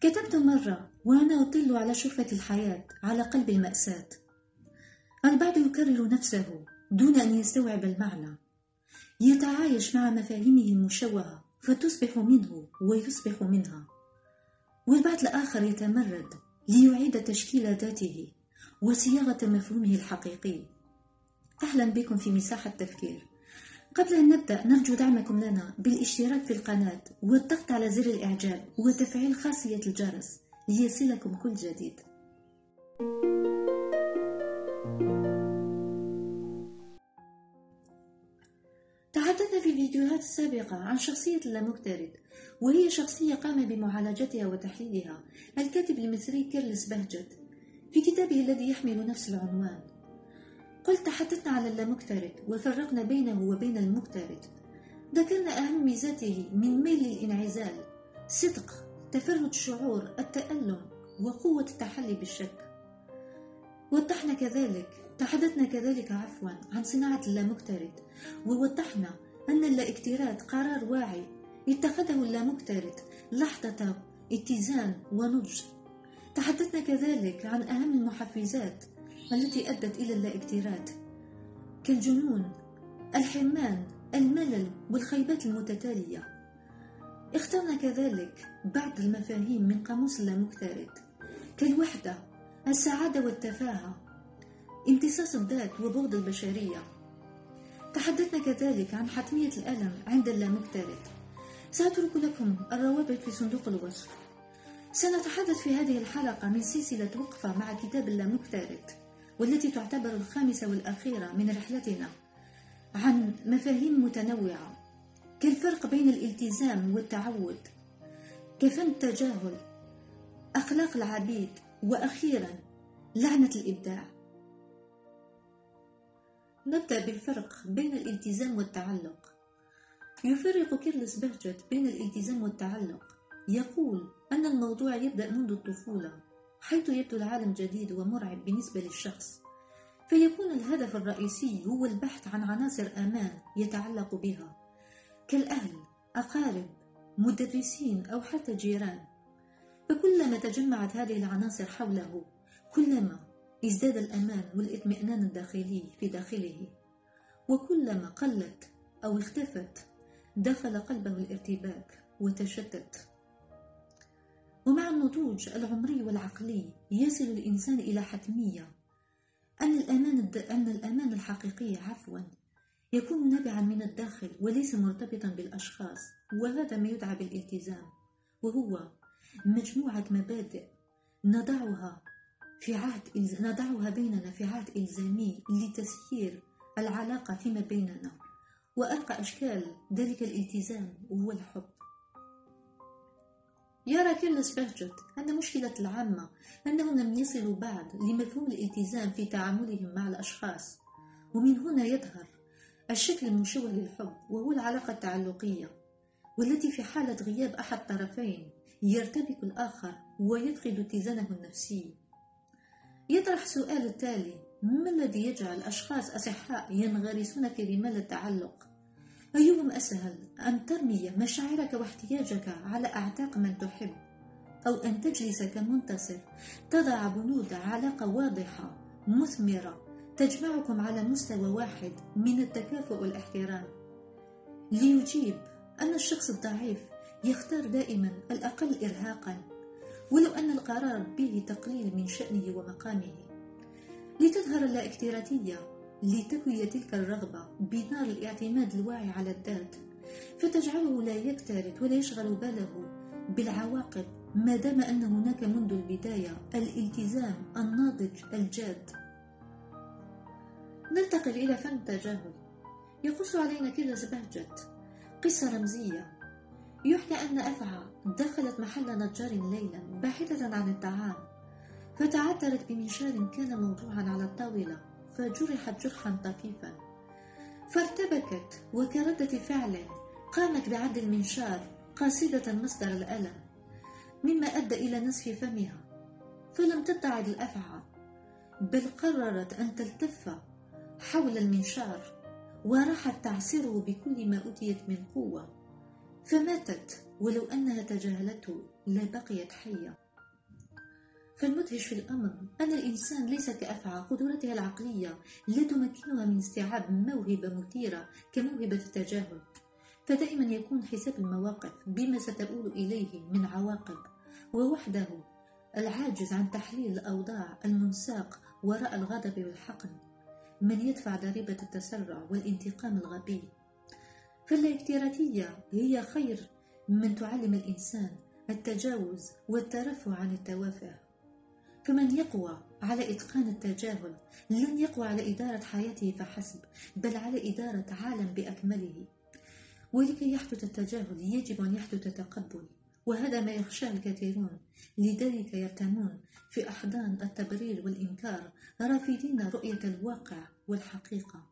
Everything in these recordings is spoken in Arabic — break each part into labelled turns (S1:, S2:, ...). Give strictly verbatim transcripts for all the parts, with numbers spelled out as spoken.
S1: كتبت مرة وأنا أطل على شرفة الحياة على قلب المأساة. البعض يكرر نفسه دون أن يستوعب المعنى، يتعايش مع مفاهيمه المشوهة فتصبح منه ويصبح منها، والبعض الآخر يتمرد ليعيد تشكيل ذاته وصياغة مفهومه الحقيقي. أهلا بكم في مساحة تفكير. قبل أن نبدأ نرجو دعمكم لنا بالاشتراك في القناة والضغط على زر الإعجاب وتفعيل خاصية الجرس ليصلكم كل جديد. تحدثنا في الفيديوهات السابقة عن شخصية اللامكترث، وهي شخصية قام بمعالجتها وتحليلها الكاتب المصري كيرلس بهجت في كتابه الذي يحمل نفس العنوان. قلت تحدثنا على اللامكترث وفرقنا بينه وبين المكترث، ذكرنا أهم ميزاته من ميل للانعزال، صدق، تفرد الشعور، التألم، وقوة التحلي بالشك. وضحنا كذلك تحدثنا كذلك عفوا عن صناعة اللامكترث، ووضحنا أن اللاكتراث قرار واعي اتخذه اللامكترث لحظة اتزان ونضج. تحدثنا كذلك عن أهم المحفزات التي أدت إلى اللاكتراث كالجنون، الحرمان، الملل والخيبات المتتالية. اخترنا كذلك بعض المفاهيم من قاموس اللامكترث كالوحدة، السعادة والتفاهة، امتصاص الذات وبغض البشرية. تحدثنا كذلك عن حتمية الألم عند اللامكترث. سأترك لكم الروابط في صندوق الوصف. سنتحدث في هذه الحلقة من سلسلة وقفة مع كتاب اللامكترث، والتي تعتبر الخامسة والأخيرة من رحلتنا، عن مفاهيم متنوعة كالفرق بين الالتزام والتعود، كفن التجاهل، أخلاق العبيد، وأخيرا لعنة الإبداع. نبدأ بالفرق بين الالتزام والتعلق. يفرق كيرلس بهجت بين الالتزام والتعلق. يقول أن الموضوع يبدأ منذ الطفولة، حيث يبدو العالم جديد ومرعب بالنسبة للشخص، فيكون الهدف الرئيسي هو البحث عن عناصر أمان يتعلق بها كالأهل، أقارب، مدرسين أو حتى جيران. فكلما تجمعت هذه العناصر حوله كلما ازداد الأمان والاطمئنان الداخلي في داخله، وكلما قلت أو اختفت دخل قلبه الارتباك وتشتت. ومع النضوج العمري والعقلي يصل الإنسان إلى حتمية أن الأمان الد... أن الأمان الحقيقي عفوا يكون نابعا من الداخل وليس مرتبطا بالأشخاص، وهذا ما يدعى بالالتزام، وهو مجموعة مبادئ نضعها في عهد نضعها بيننا في عهد إلزامي لتسيير العلاقة فيما بيننا. وأرقى أشكال ذلك الالتزام هو الحب. يرى كيرلس بهجت أن مشكلة العامة أنهم لم يصلوا بعد لمفهوم الالتزام في تعاملهم مع الأشخاص، ومن هنا يظهر الشكل المشوه للحب، وهو العلاقة التعلقية، والتي في حالة غياب أحد الطرفين يرتبك الآخر ويفقد اتزانه النفسي. يطرح سؤال التالي: ما الذي يجعل أشخاص أصحاء ينغرسون في رمال التعلق؟ أيهم أسهل، أن ترمي مشاعرك واحتياجك على أعتاق من تحب، أو أن تجلس كمنتصر تضع بنود علاقة واضحة مثمرة تجمعكم على مستوى واحد من التكافؤ والاحترام؟ ليجيب أن الشخص الضعيف يختار دائما الأقل إرهاقا، ولو أن القرار به تقليل من شأنه ومقامه. لتظهر اللاكتراثية لتكوي تلك الرغبة بنار الاعتماد الواعي على الذات، فتجعله لا يكترث ولا يشغل باله بالعواقب، ما دام أن هناك منذ البداية الالتزام الناضج الجاد. ننتقل إلى فن التجاهل. يقص علينا كيرلس بهجت قصة رمزية. يحكى أن أفعى دخلت محل نجار ليلا باحثة عن الطعام، فتعثرت بمنشار كان موضوعا على الطاولة، فجرحت جرحا طفيفا، فارتبكت، وكردة فعل قامت بعد المنشار قاصدة مصدر الألم، مما أدى إلى نزف فمها. فلم تتعظ الأفعى، بل قررت أن تلتف حول المنشار وراحت تعصره بكل ما أوتيت من قوة، فماتت ولو أنها تجاهلته لبقيت حية. فالمدهش في الأمر أن الإنسان ليس كأفعى قدرته العقلية لا تمكنها من استيعاب موهبة مثيرة كموهبة التجاهل، فدائما يكون حساب المواقف بما ستؤول إليه من عواقب، ووحده العاجز عن تحليل الأوضاع المنساق وراء الغضب والحقد من يدفع ضريبة التسرع والانتقام الغبي. فالاكتيراتية هي خير من تعلم الإنسان التجاوز والترفع عن التوافه. فمن يقوى على إتقان التجاهل لن يقوى على إدارة حياته فحسب، بل على إدارة عالم بأكمله. ولكي يحدث التجاهل يجب أن يحدث التقبل، وهذا ما يخشاه الكثيرون، لذلك يرتمون في أحضان التبرير والإنكار رافضين رؤية الواقع والحقيقة.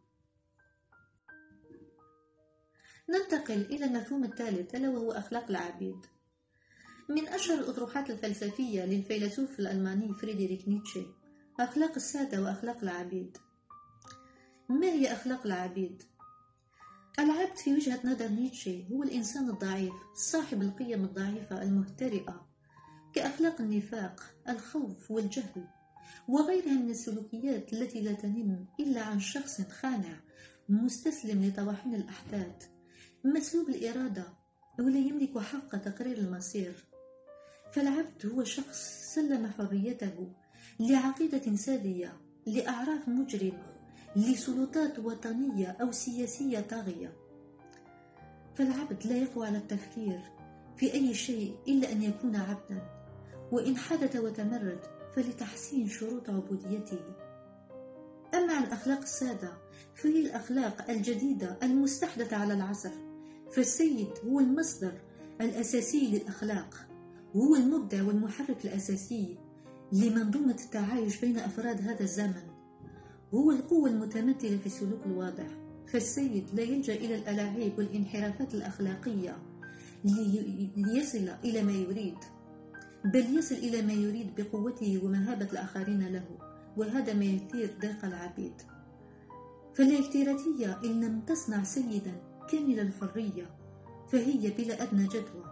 S1: ننتقل إلى المفهوم الثالث ألا وهو أخلاق العبيد. من أشهر الأطروحات الفلسفية للفيلسوف الألماني فريدريك نيتشه أخلاق السادة وأخلاق العبيد. ما هي أخلاق العبيد؟ العبد في وجهة نظر نيتشه هو الإنسان الضعيف صاحب القيم الضعيفة المهترئة كأخلاق النفاق، الخوف والجهل وغيرها من السلوكيات التي لا تنم إلا عن شخص خانع مستسلم لطواحين الأحداث مسلوب الإرادة ولا يملك حق تقرير المصير. فالعبد هو شخص سلم حريته لعقيدة سادية، لأعراف مجرمة، لسلطات وطنية أو سياسية طاغية. فالعبد لا يقوى على التفكير في أي شيء إلا أن يكون عبدا، وإن حدث وتمرد فلتحسين شروط عبوديته. أما عن أخلاق السادة فهي الأخلاق الجديدة المستحدثة على العصر، فالسيد هو المصدر الأساسي للأخلاق، وهو المبدع والمحرك الأساسي لمنظومة التعايش بين أفراد هذا الزمن، هو القوة المتمثلة في السلوك الواضح. فالسيد لا يلجأ إلى الألاعيب والانحرافات الأخلاقية ليصل إلى ما يريد، بل يصل إلى ما يريد بقوته ومهابة الآخرين له، وهذا ما يثير ضيق العبيد. فالاكتيراتية إن لم تصنع سيدا كامل الحرية فهي بلا أدنى جدوى.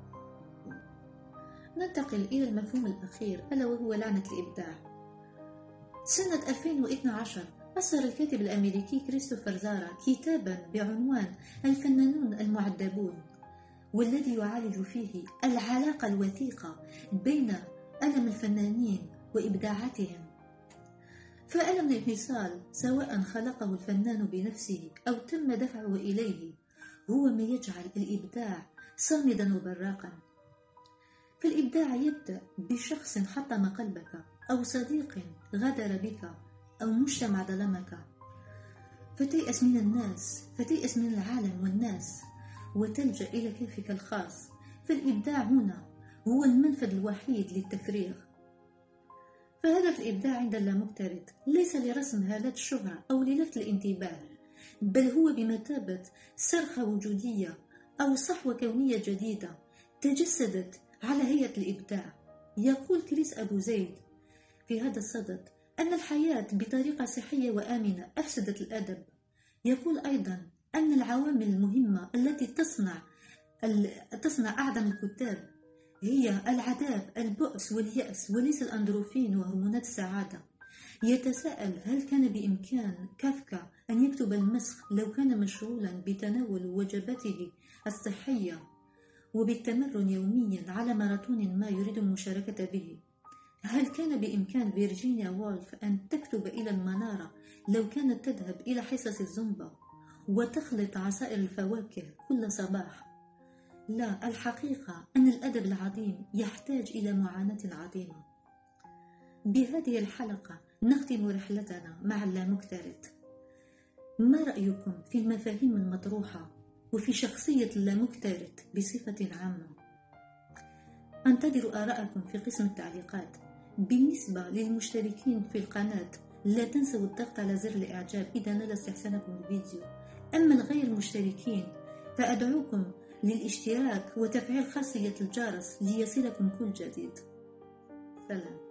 S1: ننتقل إلى المفهوم الأخير ألا وهو لعنة الإبداع. سنة ألفين واثني عشر أصدر الكاتب الأمريكي كريستوفر زارا كتابا بعنوان الفنانون المعذبون، والذي يعالج فيه العلاقة الوثيقة بين ألم الفنانين وإبداعاتهم. فألم الانفصال سواء خلقه الفنان بنفسه أو تم دفعه إليه هو ما يجعل الإبداع صامدا وبراقا. فالإبداع يبدأ بشخص حطم قلبك، أو صديق غدر بك، أو مجتمع ظلمك، فتيأس من الناس، فتيأس من العالم والناس، وتلجأ إلى كيفك الخاص. فالإبداع هنا هو المنفذ الوحيد للتفريغ. فهدف الإبداع عند اللامكترث ليس لرسم هالات الشهرة أو للفت الانتباه، بل هو بمثابة صرخة وجودية أو صحوة كونية جديدة تجسدت على هيئة الإبداع. يقول كريس أبو زيد في هذا الصدد أن الحياة بطريقة صحية وآمنة أفسدت الأدب. يقول أيضا أن العوامل المهمة التي تصنع تصنع أعظم الكتاب هي العذاب، البؤس واليأس، وليس الأندروفين وهرمونات السعادة. يتساءل هل كان بإمكان كافكا أن يكتب المسخ لو كان مشغولا بتناول وجباته الصحية وبالتمرن يوميا على ماراثون ما يريد المشاركة به؟ هل كان بإمكان فيرجينيا وولف أن تكتب إلى المنارة لو كانت تذهب إلى حصص الزومبا وتخلط عصائر الفواكه كل صباح؟ لا، الحقيقة أن الأدب العظيم يحتاج إلى معاناة عظيمة. بهذه الحلقة نختم رحلتنا مع اللامكترث. ما رأيكم في المفاهيم المطروحة وفي شخصية اللامكترث بصفة عامة؟ أنتظر آراءكم في قسم التعليقات. بالنسبة للمشتركين في القناة لا تنسوا الضغط على زر الإعجاب إذا نال استحسانكم الفيديو. أما الغير المشتركين فأدعوكم للاشتراك وتفعيل خاصية الجرس ليصلكم كل جديد. سلام.